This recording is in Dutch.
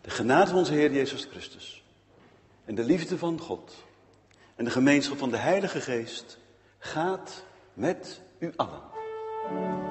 De genade van onze Heer Jezus Christus en de liefde van God en de gemeenschap van de Heilige Geest gaat met u allen.